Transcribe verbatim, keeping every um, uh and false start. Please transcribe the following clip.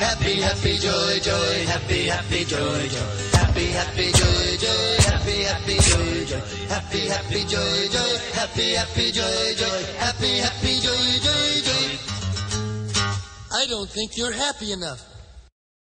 Happy, happy, joy, joy, happy, happy, joy, joy. Happy, happy, joy, joy, happy, happy, joy, joy. Happy, happy, joy, joy, happy, happy, joy, joy. Happy, happy, joy, joy, joy. I don't think you're happy enough.